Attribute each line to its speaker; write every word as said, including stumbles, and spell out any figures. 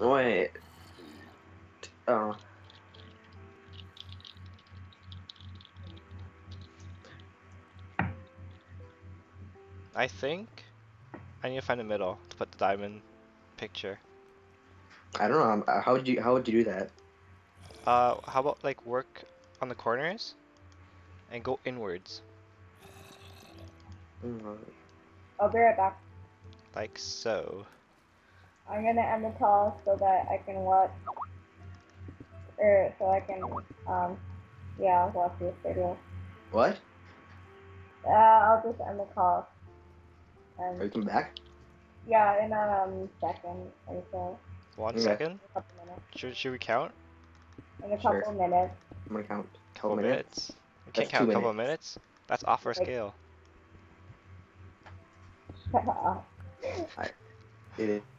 Speaker 1: Wait. Oh.
Speaker 2: I think I need to find the middle to put the diamond picture.
Speaker 1: I don't know. um, uh, How would you How would you do that?
Speaker 2: Uh, how about like work on the corners and go inwards,
Speaker 1: Mm,
Speaker 3: I'll be right back.
Speaker 2: like so.
Speaker 3: I'm gonna end the call so that I can watch, or so I can, um, yeah, watch this video.
Speaker 1: What?
Speaker 3: Uh, I'll just end the call.
Speaker 1: Are you
Speaker 3: And
Speaker 1: coming back?
Speaker 3: yeah, in a um, second or so.
Speaker 2: One
Speaker 1: Okay.
Speaker 2: second.
Speaker 3: In a couple minutes.
Speaker 2: Should should we count?
Speaker 3: In a
Speaker 1: Sure.
Speaker 3: couple minutes.
Speaker 1: I'm gonna count.
Speaker 2: Couple minutes. We
Speaker 1: That's
Speaker 2: can't count
Speaker 1: two
Speaker 2: a couple of
Speaker 1: minutes.
Speaker 2: minutes. That's off our
Speaker 3: Like-
Speaker 2: scale.
Speaker 3: Shut up.
Speaker 1: It is.